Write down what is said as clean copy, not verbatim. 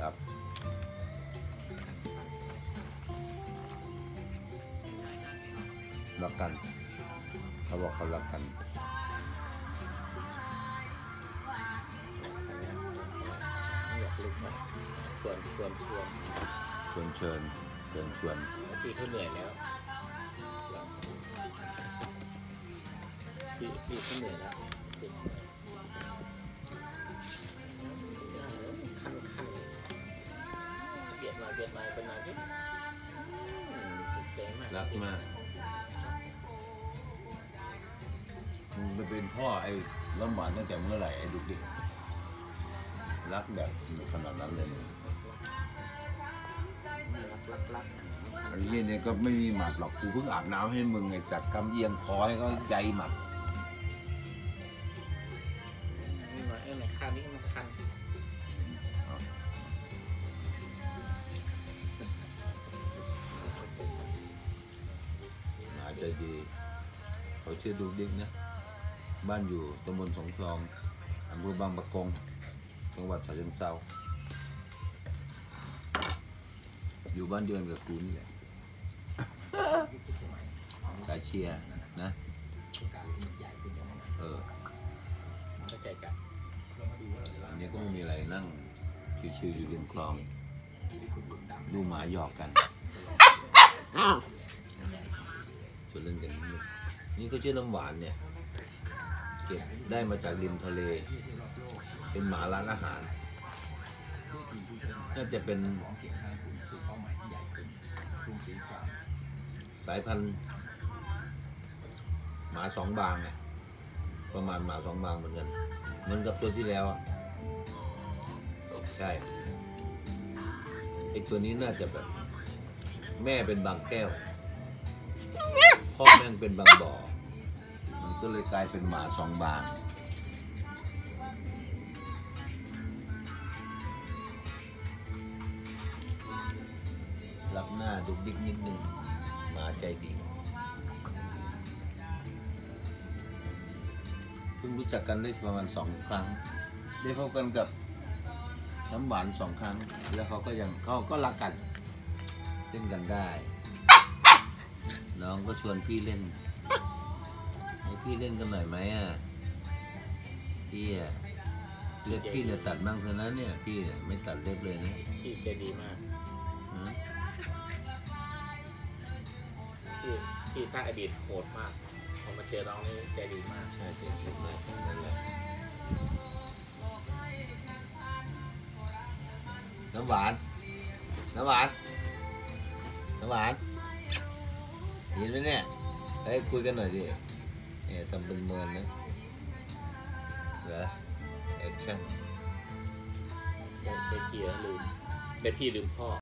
ครับรักกันเขาบอกเขารักกันอยากลุกมาชวนพี่เขาเหนื่อยแล้วพี่เขาเหนื่อยแล้วคันเบียดมาเป็นอะไรที่เจ๋งมากรักมากมึงไปเป็นพ่อไอ้ล้ำหวานตั้งแต่เมื่อไหร่ไอ้ดุดิรักแบบขนาดนั้นเลยรักไอ้เหี้ยเนี่ยก็ไม่มีหมัดหรอกกูเพิ่งอาบน้ำให้มึงไอ้สัตว์กำเอียงคอให้เขาใจหมัดนี่มาไอ้ไหนข้างนี้มันคันอาจจะดีเขาชื่อดุดินะบ้านอยู่ตำบลสองคลองอำเภอบางปะกงจังหวัดฉะเชิงเทราอยู่บ้านเดือนกับกูนี่แหละสายเชียร์นะเข้าใจกันอันนี้ก็ไม่มีอะไรนั่งชิวๆอยู่ริมคลองดูหมาหยอกกันชวนเล่นกันนี่ก็ชื่อน้ำหวานเนี่ยเก็บได้มาจากริมทะเลเป็นหมาร้านอาหารน่าจะเป็นสายพันธุ์หมาสองบางเนี่ยประมาณหมาสองบางเหมือนกันเหมือนกับตัวที่แล้วอ่ะใช่ไอตัวนี้น่าจะแบบแม่เป็นบางแก้วพ่อแม่งเป็นบางบ่อมันก็เลยกลายเป็นหมาสองบางรับหน้าดุกดิกนิดนึงหมาใจดีเพิ่งรู้จักกันได้ประมาณ2 ครั้งได้พบกันกับน้ำหวาน2 ครั้งแล้วเขาก็รักกันเล่นกันได้น้องก็ชวนพี่เล่นให้พี่เล่นกันหน่อยไหมอ่ะพี่เล็บพี่เนี่ยตัดบ้างเถอะนะเนี่ยพี่เนี่ยไม่ตัดเล็บเลยนะพี่ใจดีมากพี่ถ้าอดีตโหดมากพอมาเจอน้องนี่ใจดีมากใช่ใจดีมากนั่นแหละน้ำหวานยินไหมเนี่ยเฮ้ยคุยกันหน่อยดิเนี่ยทำเป็นเมินนะเหรอแอคชั่นได้พี่ลืมพ่อ